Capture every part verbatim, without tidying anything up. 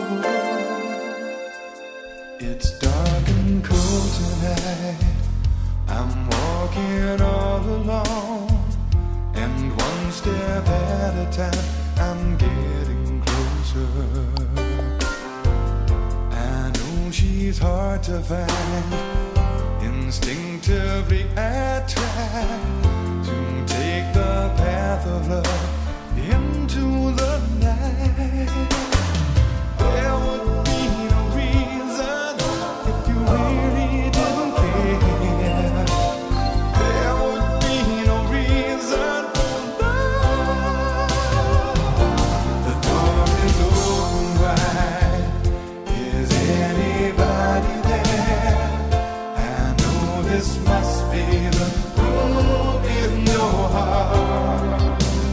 It's dark and cold tonight. I'm walking all alone, and one step at a time I'm getting closer. I know she's hard to find. Instinctively I try to take the path of love into the night. There would be no reason if you really didn't care. There would be no reason for love. The door is open wide. Is anybody there? I know this must be the room in your heart.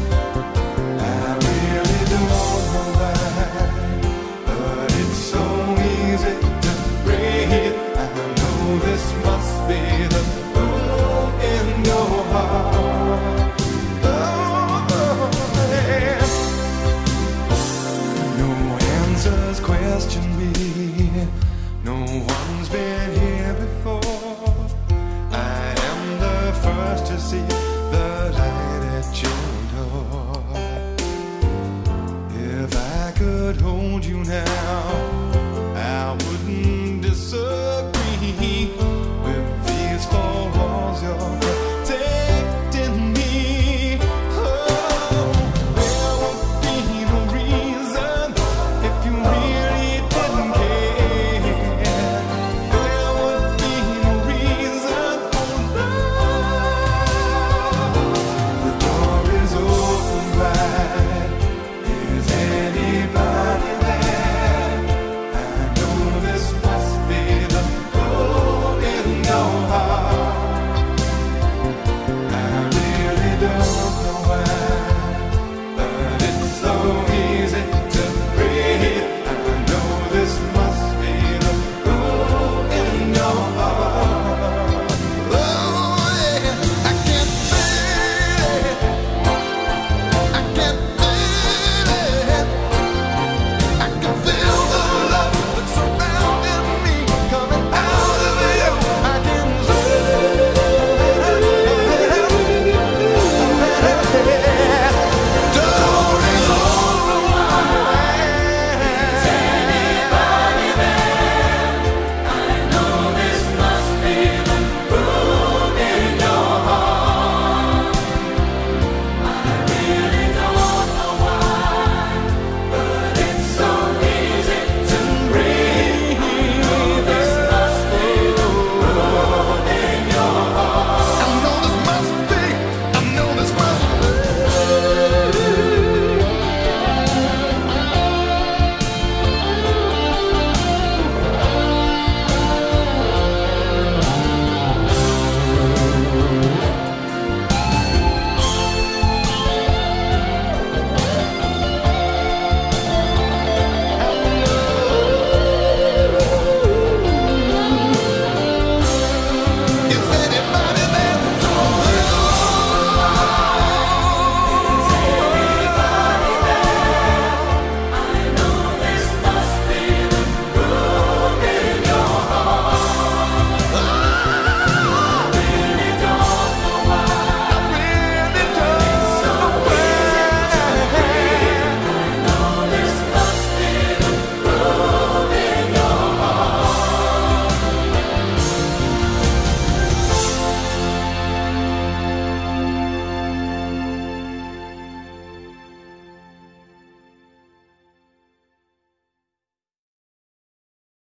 Question me, no one's been here before. I am the first to see the light at your door. If I could hold you now,